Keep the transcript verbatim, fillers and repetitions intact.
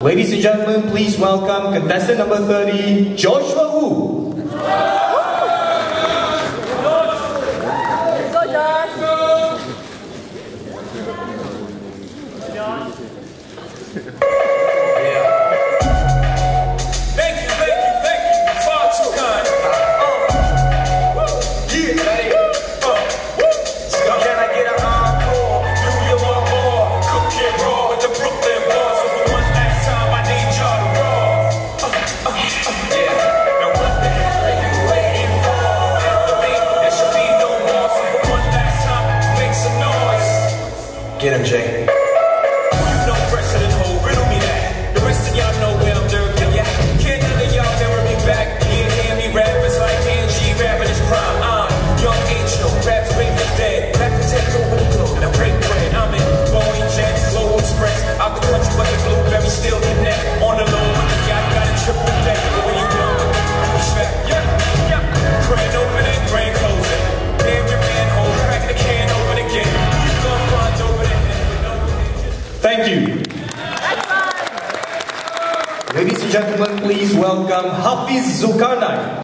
Ladies and gentlemen, please welcome contestant number thirty, Joshua Wu. Get him, Jay. You know fresher than whole, riddle me that. The rest of y'all know where I'm dirty, yeah. Can't none of y'all never be back. You hear me rappers like Angie, rapping his prime. I'm young angel, raps wait for dead. Back to take over the globe, now break bread. I'm in Boeing Jets, Global Express. Out the country, but the blueberry still getting that. On the low, but the yacht got a triple deck. But when you know, respect, yeah, yeah. Grand opening, grand closing. Damn your manhole, crack the can open again. You gonna find over there. Thank you. Ladies and gentlemen, please welcome Hafiz Zulkarnain.